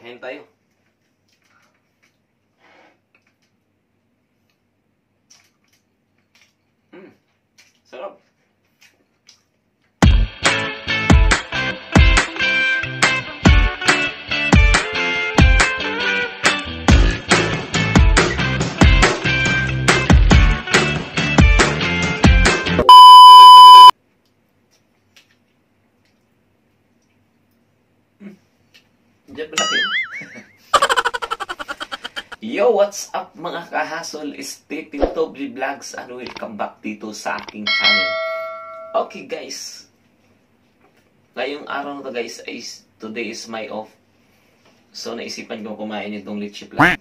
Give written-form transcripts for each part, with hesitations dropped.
Kain tayo. Sarap. Diyan pala kayo. Yo, what's up mga kahasol? Stephen Tobli Vlogs and welcome back dito sa aking channel. Okay guys, ngayong araw na to guys, today is my off. So naisipan ko kumain itong leche plan.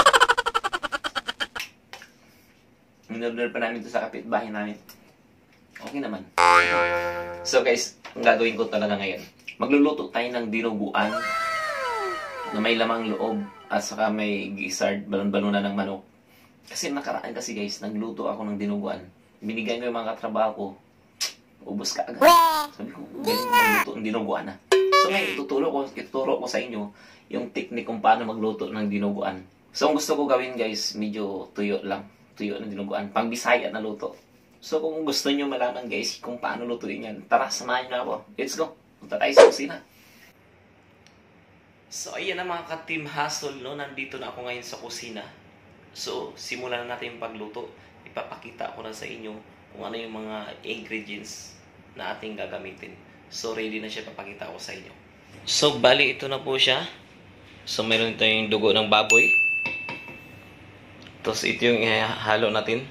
Inorder pa namin ito sa kapitbahay namin. Okay naman. So guys, ang gagawin ko talaga ngayon, magluluto tayo ng dinuguan na may lamang loob at saka may gizzard, balon-balunan ng manok. Kasi nakaraan kasi guys, nagluto ako ng dinuguan. Binigyan ko yung mga katrabaho ko, ubos ka agad. Sabi ko, galing magluto ng dinuguan na. So ngayon, ituturo ko sa inyo yung technique kung paano magluto ng dinuguan. So ang gusto ko gawin guys, medyo tuyo lang. Tuyo ng dinuguan, pang Bisaya na luto. So kung gusto nyo malaman guys kung paano lutuin yan, tara, samahan nyo ako. Let's go. Punta tayo sa kusina. So, ayan na mga ka-team hustle, no? Nandito na ako ngayon sa kusina. So, simulan na natin yung pagluto. Ipapakita ko na sa inyo kung ano yung mga ingredients na ating gagamitin. So, ready na siya, papakita ko sa inyo. So, bali ito na po siya. So, meron ito yung dugo ng baboy. Tapos, ito yung ihalo natin.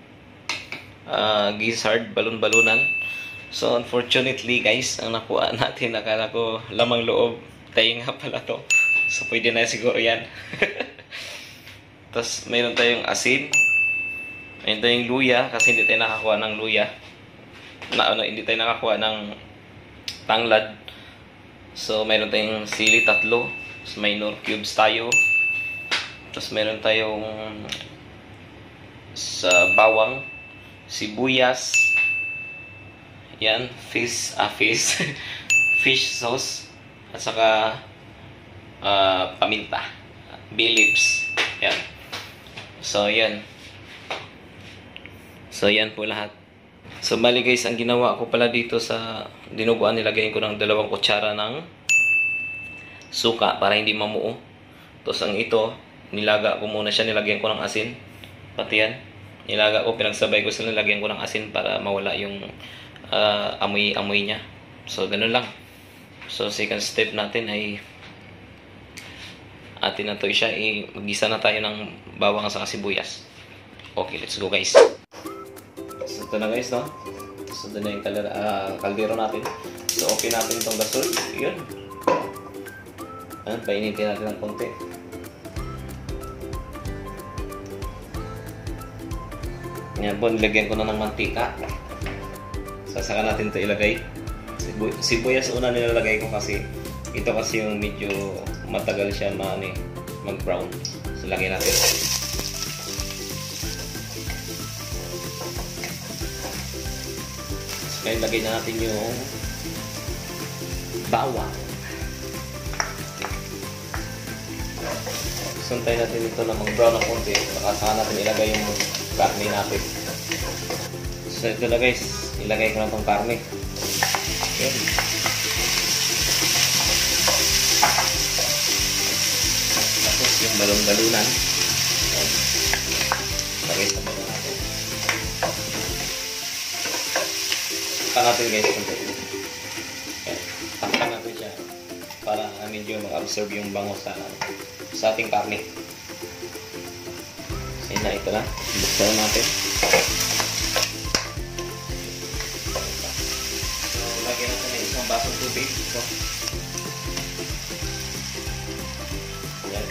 Gizzard, balon-balunan. So, unfortunately, guys, ang nakuha natin, nakala ko lamang loob. Tayo nga pala to. So, pwede na siguro yan. Tapos, mayroon tayong asin. Mayroon tayong luya. Kasi hindi tayo nakakuha ng luya. Hindi tayo nakakuha ng tanglad. So, mayroon tayong sili, 3. Tapos, may nor cubes tayo. Tapos, mayroon tayong sa bawang, sibuyas. Yan. Fish sauce. At saka paminta, bay leaves. Yan. So yan. So yan po lahat. So bali guys, ang ginawa ko pala dito sa dinuguan, nilagay ko ng 2 kutsara ng suka para hindi mamuo. Tapos ang ito, nilaga ko muna siya, nilagyan ko ng asin. Pati yan. Nilaga ko, pinagsabay ko sila, nilagyan ko ng asin para mawala yung amoy niya. So ganun lang. So, second step natin ay atin na to siya, mag-gisa na tayo ng bawang sa sibuyas. Okay, let's go guys. So, ito na guys, no? So, ito na yung kaldero natin. So, open natin itong gasol. Yun. Painitin natin ng konti. Yan po, nilagyan ko na ng mantika. Sasaka natin ito ilagay. Sibuyas una nilalagay ko kasi ito kasi yung medyo matagal siya mag-brown. So lagay natin. So ngayon lagay na natin yung bawang. Suntay natin ito na mag-brown ng konti. Saka natin ilagay yung karne natin. So ito na guys, ilagay ko na itong karne. Yan. Tapos yung balon-balunan. Lagay sa balon natin. Takpan natin guys. Takpan natin siya para medyo mag-absorb yung bango sa ating karne. So yun na, ito na. Buksan natin. Lagyan natin ng isang basong tubig. So, yan.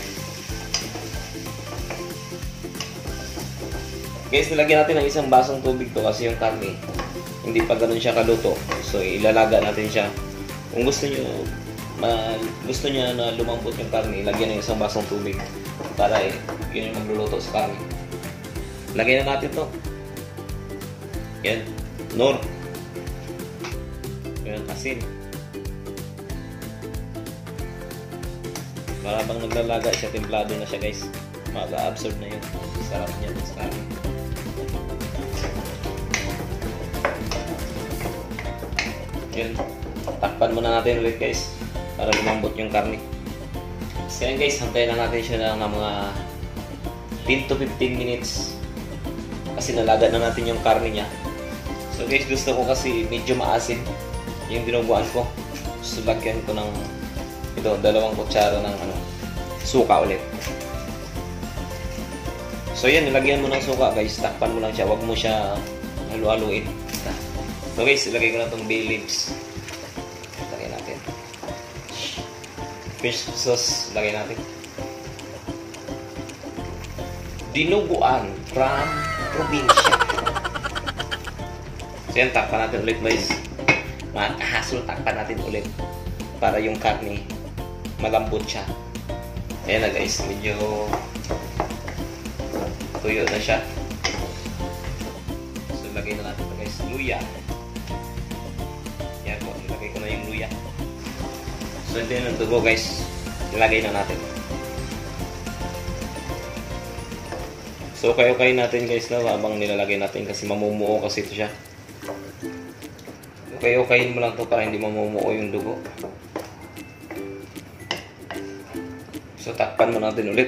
Guys, nilagyan natin ng isang basong tubig to kasi yung karne hindi pa ganun siya kaluto. So, ilalaga natin siya. Kung gusto nyo na lumambot yung karne, ilagyan ng isang basong tubig para yun yung magluluto sa karne. Lagyan na natin to. Yan. Nor. Yan, asin. Para bang naglalaga siya, templado na siya guys. Mag-absorb na yung sarap niya sa kanin. Yun, takpan muna natin ulit guys para lumambot yung karne. So yan guys, hantayin na natin siya ng mga 10 to 15 minutes kasi nalaga na natin yung karne niya. So guys, gusto ko kasi medyo maasim yung dinuguan ko. So lagyan ko ng ito, 2 kutsara ng suka ulit. So yan, nilagyan mo ng suka guys, takpan mo lang siya, wag mo siya halu-haluin. So guys, ilagay ko na itong bay leaves. Lagay natin. Fish sauce, lagay natin. Dinuguan from probinsya. So yan, takpan natin ulit guys. Mga kahasol, takpan natin ulit para yung karne malambot siya. Ayan na guys, medyo tuyo na siya. So lagay na natin ito guys, luya. Yan po, ilagay ko na yung luya. So ito yung dugo guys, ilagay na natin. So okay natin guys na habang nilalagay natin kasi mamumuo kasi ito siya. Okay mo lang to para hindi mamumuo yung dugo. So takpan mo natin ulit.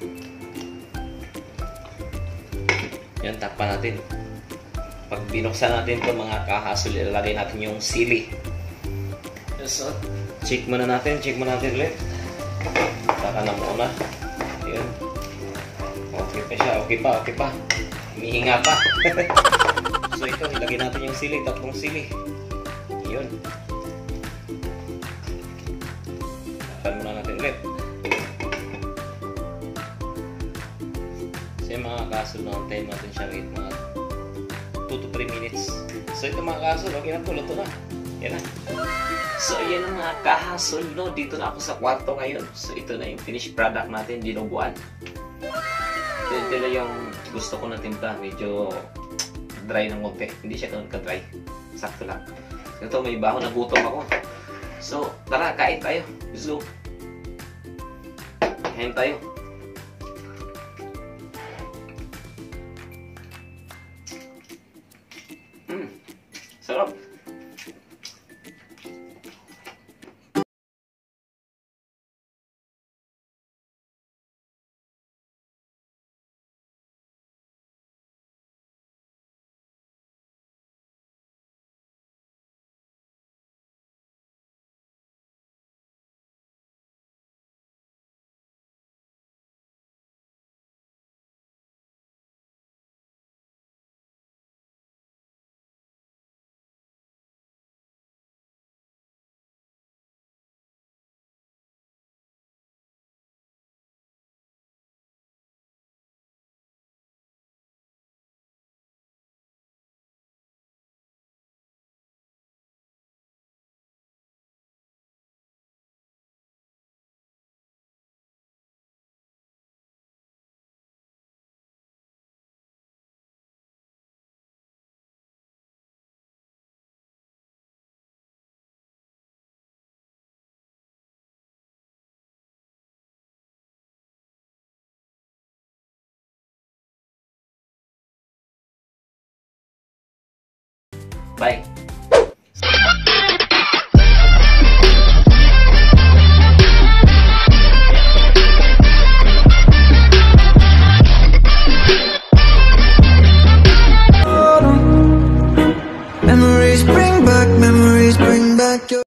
Yan, takpan natin. Pag binuksan natin ito mga kahasol, ilalagay natin yung sili. So check muna natin ulit. Taka na muna. Yan. Okay pa siya, okay pa. Humihinga pa. So ito, ilagay natin yung sili, 3 sili. Yun. Takpan muna natin ulit. So yung mga kasol, natin siya wait mga 2 to 3 minutes. So ito mga kasol, okay na po, luto na. Yan na. So yan ang mga kahasol, no? Dito na ako sa kwarto ngayon. So ito na yung finished product natin, dinuguan. Ito na yung gusto ko na timpla. Medyo dry ng konti. Hindi siya ganun ka-dry. Sakto lang. Ito, may baho na gutom ako. So, tara, kain tayo. Gusto. Kain tayo. Sarap. Bye. Memories bring back memories.